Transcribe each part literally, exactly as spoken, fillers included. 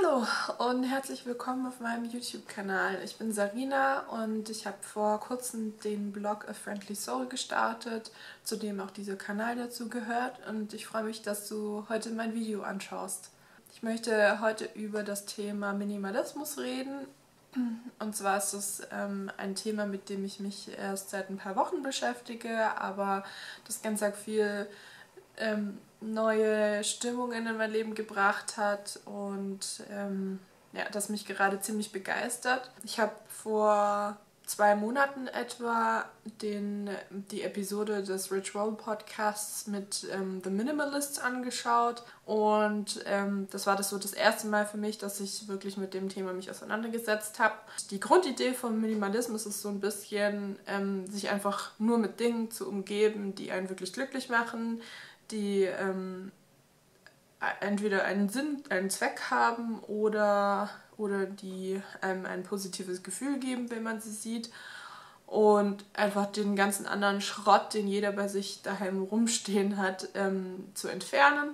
Hallo und herzlich willkommen auf meinem YouTube-Kanal. Ich bin Sarina und ich habe vor kurzem den Blog A Friendly Soul gestartet, zu dem auch dieser Kanal dazu gehört, und ich freue mich, dass du heute mein Video anschaust. Ich möchte heute über das Thema Minimalismus reden, und zwar ist es ähm, ein Thema, mit dem ich mich erst seit ein paar Wochen beschäftige, aber das ganz viel ähm, neue Stimmungen in mein Leben gebracht hat und ähm, ja, das mich gerade ziemlich begeistert. Ich habe vor zwei Monaten etwa den, die Episode des Rich Roll Podcasts mit ähm, The Minimalists angeschaut, und ähm, das war das so das erste Mal für mich, dass ich wirklich mit dem Thema mich auseinandergesetzt habe. Die Grundidee vom Minimalismus ist so ein bisschen, ähm, sich einfach nur mit Dingen zu umgeben, die einen wirklich glücklich machen, die ähm, entweder einen Sinn, einen Zweck haben oder, oder die einem ein positives Gefühl geben, wenn man sie sieht, und einfach den ganzen anderen Schrott, den jeder bei sich daheim rumstehen hat, ähm, zu entfernen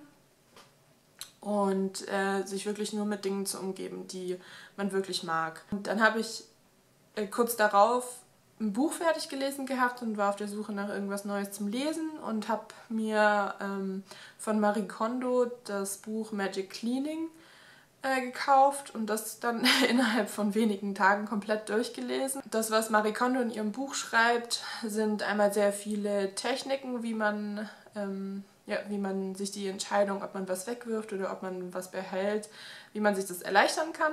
und äh, sich wirklich nur mit Dingen zu umgeben, die man wirklich mag. Und dann habe ich äh, kurz darauf ein Buch fertig gelesen gehabt und war auf der Suche nach irgendwas Neues zum Lesen und habe mir ähm, von Marie Kondo das Buch Magic Cleaning äh, gekauft und das dann innerhalb von wenigen Tagen komplett durchgelesen. Das, was Marie Kondo in ihrem Buch schreibt, sind einmal sehr viele Techniken, wie man, ähm, ja, wie man sich die Entscheidung, ob man was wegwirft oder ob man was behält, wie man sich das erleichtern kann.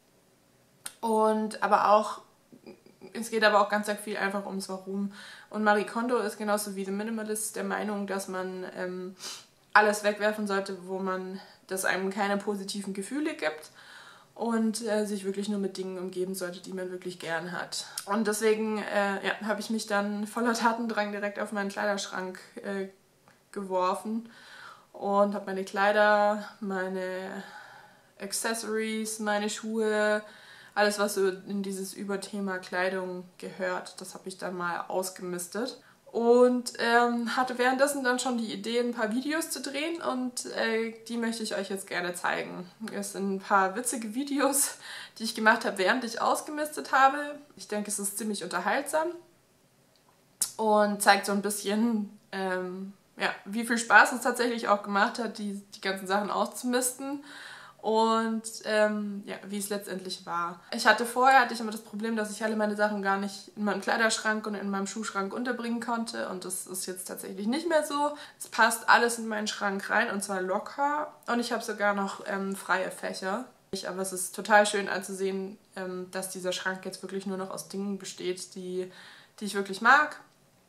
Und aber auch Es geht aber auch ganz viel einfach ums Warum. Und Marie Kondo ist genauso wie The Minimalist der Meinung, dass man ähm, alles wegwerfen sollte, wo man, das einem keine positiven Gefühle gibt, und äh, sich wirklich nur mit Dingen umgeben sollte, die man wirklich gern hat. Und deswegen äh, ja, habe ich mich dann voller Tatendrang direkt auf meinen Kleiderschrank äh, geworfen und habe meine Kleider, meine Accessories, meine Schuhe, alles, was so in dieses Überthema Kleidung gehört, das habe ich dann mal ausgemistet. Und ähm, hatte währenddessen dann schon die Idee, ein paar Videos zu drehen, und äh, die möchte ich euch jetzt gerne zeigen. Es sind ein paar witzige Videos, die ich gemacht habe, während ich ausgemistet habe. Ich denke, es ist ziemlich unterhaltsam und zeigt so ein bisschen, ähm, ja, wie viel Spaß es tatsächlich auch gemacht hat, die, die ganzen Sachen auszumisten. Und ähm, ja, wie es letztendlich war. Ich hatte vorher hatte ich immer das Problem, dass ich alle meine Sachen gar nicht in meinem Kleiderschrank und in meinem Schuhschrank unterbringen konnte, und das ist jetzt tatsächlich nicht mehr so. Es passt alles in meinen Schrank rein, und zwar locker, und ich habe sogar noch ähm, freie Fächer. Aber es ist total schön anzusehen, ähm, dass dieser Schrank jetzt wirklich nur noch aus Dingen besteht, die, die ich wirklich mag.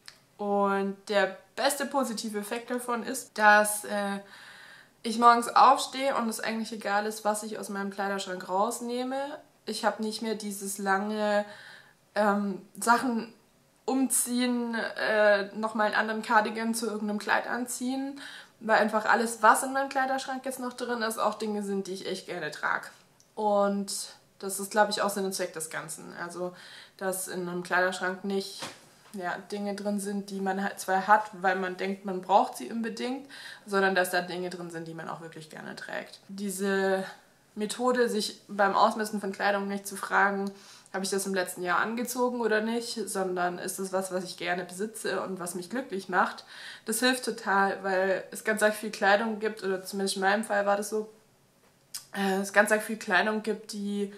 Und der beste positive Effekt davon ist, dass äh, ich morgens aufstehe und es eigentlich egal ist, was ich aus meinem Kleiderschrank rausnehme. Ich habe nicht mehr dieses lange ähm, Sachen umziehen, äh, nochmal einen anderen Cardigan zu irgendeinem Kleid anziehen, weil einfach alles, was in meinem Kleiderschrank jetzt noch drin ist, auch Dinge sind, die ich echt gerne trage. Und das ist, glaube ich, auch Sinn und Zweck des Ganzen. Also, dass in einem Kleiderschrank nicht ja, Dinge drin sind, die man halt zwar hat, weil man denkt, man braucht sie unbedingt, sondern dass da Dinge drin sind, die man auch wirklich gerne trägt. Diese Methode, sich beim Ausmisten von Kleidung nicht zu fragen, habe ich das im letzten Jahr angezogen oder nicht, sondern ist es was, was ich gerne besitze und was mich glücklich macht, das hilft total, weil es ganz viel Kleidung gibt, oder zumindest in meinem Fall war das so, äh, es ganz viel Kleidung gibt, die,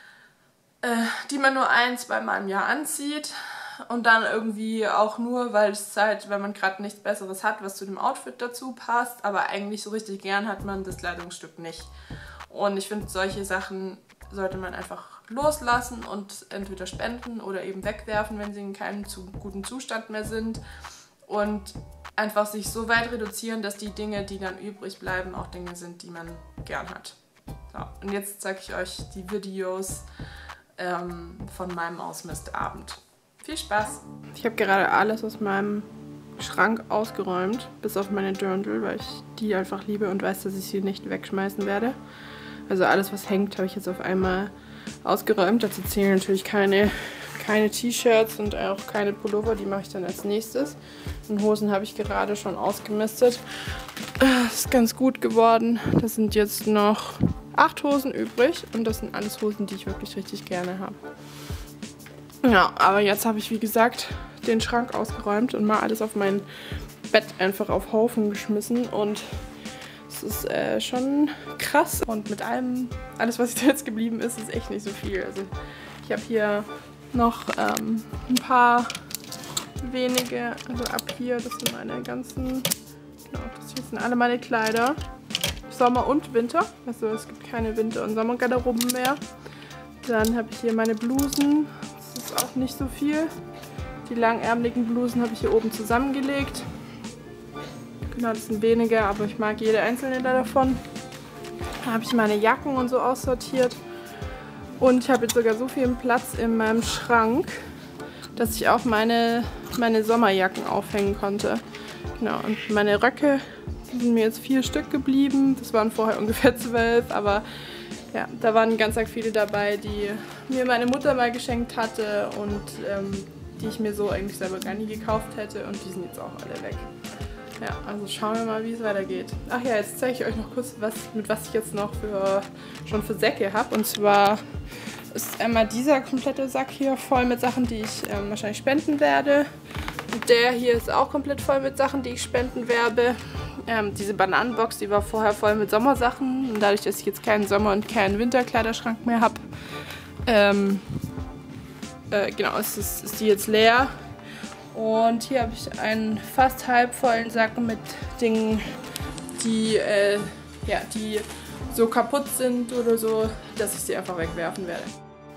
äh, die man nur ein, zweimal im Jahr anzieht. Und dann irgendwie auch nur, weil es halt, wenn man gerade nichts Besseres hat, was zu dem Outfit dazu passt, aber eigentlich so richtig gern hat man das Kleidungsstück nicht. Und ich finde, solche Sachen sollte man einfach loslassen und entweder spenden oder eben wegwerfen, wenn sie in keinem zu guten Zustand mehr sind. Und einfach sich so weit reduzieren, dass die Dinge, die dann übrig bleiben, auch Dinge sind, die man gern hat. So, und jetzt zeige ich euch die Videos ähm, von meinem Ausmistabend. Viel Spaß! Ich habe gerade alles aus meinem Schrank ausgeräumt, bis auf meine Dirndl, weil ich die einfach liebe und weiß, dass ich sie nicht wegschmeißen werde. Also alles, was hängt, habe ich jetzt auf einmal ausgeräumt. Dazu zählen natürlich keine, keine T-Shirts und auch keine Pullover, die mache ich dann als nächstes. Und Hosen habe ich gerade schon ausgemistet. Das ist ganz gut geworden. Das sind jetzt noch acht Hosen übrig und das sind alles Hosen, die ich wirklich richtig gerne habe. Ja, aber jetzt habe ich, wie gesagt, den Schrank ausgeräumt und mal alles auf mein Bett einfach auf Haufen geschmissen und es ist äh, schon krass. Und mit allem, alles was jetzt geblieben ist, ist echt nicht so viel. Also ich habe hier noch ähm, ein paar wenige, also ab hier, das sind meine ganzen, genau, das hier sind alle meine Kleider. Sommer und Winter, also es gibt keine Winter- und Sommergarderoben mehr. Dann habe ich hier meine Blusen, das ist auch nicht so viel. Die langärmeligen Blusen habe ich hier oben zusammengelegt. Genau, das sind wenige, aber ich mag jede einzelne davon. Dann habe ich meine Jacken und so aussortiert. Und ich habe jetzt sogar so viel Platz in meinem Schrank, dass ich auch meine, meine Sommerjacken aufhängen konnte. Genau, und meine Röcke sind mir jetzt vier Stück geblieben. Das waren vorher ungefähr zwölf, aber ja, da waren ganz arg viele dabei, die mir meine Mutter mal geschenkt hatte und ähm, die ich mir so eigentlich selber gar nie gekauft hätte und die sind jetzt auch alle weg. Ja, also schauen wir mal, wie es weitergeht. Ach ja, jetzt zeige ich euch noch kurz, was, mit was ich jetzt noch für, schon für Säcke habe. Und zwar ist einmal dieser komplette Sack hier voll mit Sachen, die ich ähm, wahrscheinlich spenden werde. Und der hier ist auch komplett voll mit Sachen, die ich spenden werde. Ähm, diese Bananenbox, die war vorher voll mit Sommersachen. Und dadurch, dass ich jetzt keinen Sommer- und keinen Winterkleiderschrank mehr habe, ähm, äh, genau, ist, ist, ist die jetzt leer. Und hier habe ich einen fast halb vollen Sack mit Dingen, die, äh, ja, die so kaputt sind oder so, dass ich sie einfach wegwerfen werde.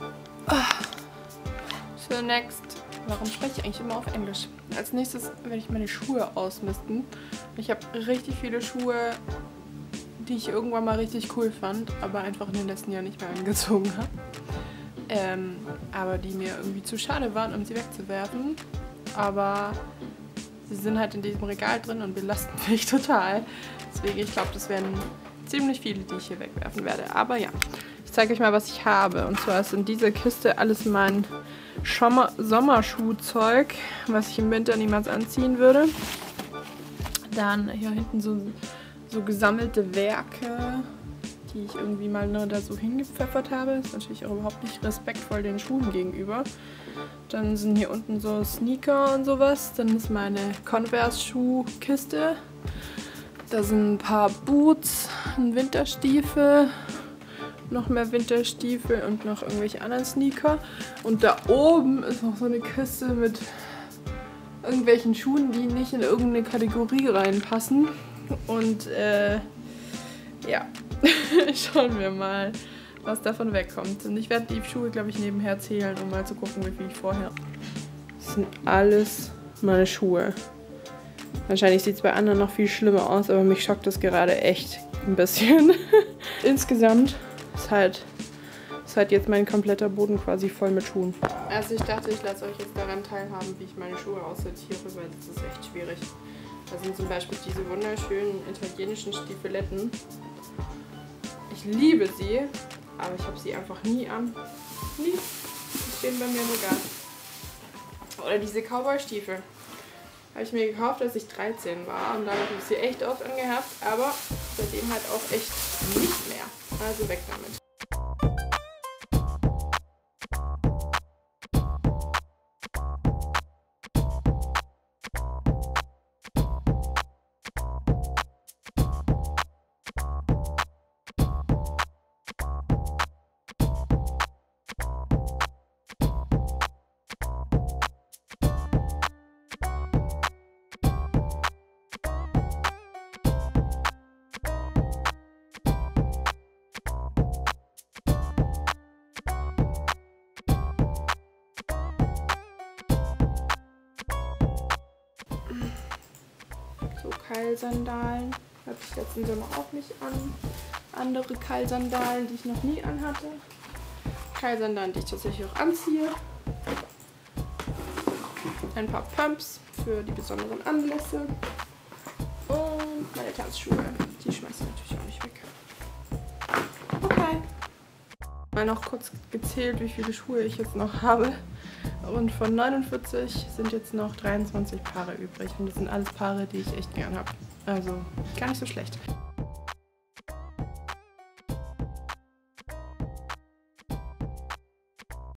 So, next. Warum spreche ich eigentlich immer auf Englisch? Als nächstes werde ich meine Schuhe ausmisten. Ich habe richtig viele Schuhe, die ich irgendwann mal richtig cool fand, aber einfach in den letzten Jahren nicht mehr angezogen habe. Ähm, aber die mir irgendwie zu schade waren, um sie wegzuwerfen. Aber sie sind halt in diesem Regal drin und belasten mich total. Deswegen, ich glaube, das werden ziemlich viele, die ich hier wegwerfen werde. Aber ja, ich zeige euch mal, was ich habe. Und zwar ist in dieser Kiste alles mein Sommerschuhzeug, was ich im Winter niemals anziehen würde. Dann hier hinten so, so gesammelte Werke, die ich irgendwie mal nur da so hingepfeffert habe. Das ist natürlich auch überhaupt nicht respektvoll den Schuhen gegenüber. Dann sind hier unten so Sneaker und sowas. Dann ist meine Converse-Schuhkiste. Da sind ein paar Boots, ein Winterstiefel, noch mehr Winterstiefel und noch irgendwelche anderen Sneaker. Und da oben ist noch so eine Kiste mit irgendwelchen Schuhen, die nicht in irgendeine Kategorie reinpassen. Und äh, ja, schauen wir mal, was davon wegkommt. Und ich werde die Schuhe, glaube ich, nebenher zählen, um mal zu gucken, wie viel ich vorher... Das sind alles meine Schuhe. Wahrscheinlich sieht es bei anderen noch viel schlimmer aus, aber mich schockt das gerade echt ein bisschen. Insgesamt ist halt, ist halt jetzt mein kompletter Boden quasi voll mit Schuhen. Also ich dachte, ich lasse euch jetzt daran teilhaben, wie ich meine Schuhe aussortiere, weil das ist echt schwierig. Da sind zum Beispiel diese wunderschönen italienischen Stiefeletten. Ich liebe sie, aber ich habe sie einfach nie an. Nie. Die stehen bei mir im Regal. Oder diese Cowboy-Stiefel. Habe ich mir gekauft, als ich dreizehn war. Und dann habe ich sie echt oft angehabt, aber seitdem halt auch echt nicht mehr. Also weg damit. So Keilsandalen hatte ich letzten Sommer auch nicht an. Andere Keilsandalen, die ich noch nie anhatte. Keilsandalen, die ich tatsächlich auch anziehe. Ein paar Pumps für die besonderen Anlässe. Und meine Tanzschuhe. Die schmeiße ich natürlich auch nicht weg. Okay. Mal noch kurz gezählt, wie viele Schuhe ich jetzt noch habe. Und von neunundvierzig sind jetzt noch dreiundzwanzig Paare übrig. Und das sind alles Paare, die ich echt gern habe. Also gar nicht so schlecht.